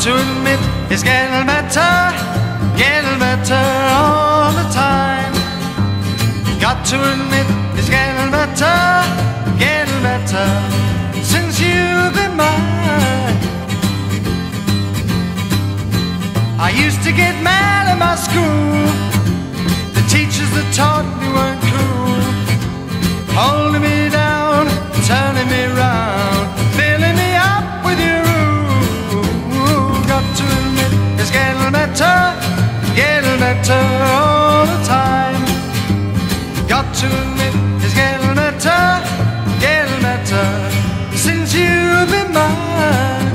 to admit it's getting better all the time. Got to admit it's getting better since you've been mine. I used to get mad at my school. The teachers that taught me weren't cool, holding me down, turning me round, filling me up with your rule. Got to admit it's getting better all the time. Got to admit it's getting better since you've been mine.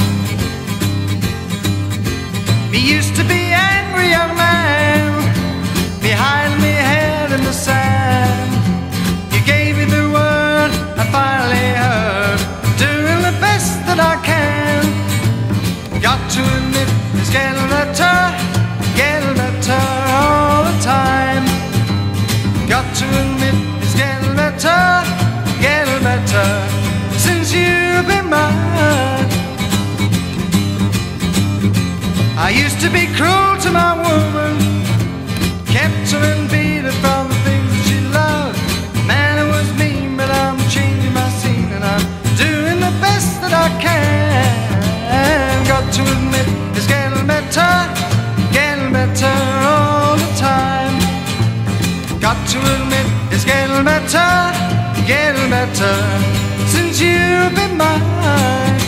Me used to be angry young man, behind me head in the sand. You gave me the word I finally heard, doing the best that I can. Got to admit it's getting better all the time. Got to admit it's getting better since you've been mine. I used to be cruel to my woman, kept her and beat her from the things that she loved. Man, it was mean, but I'm changing my scene and I'm doing the best that I can. Got to admit it's getting better all the time. Got to admit it's getting better since you've been mine.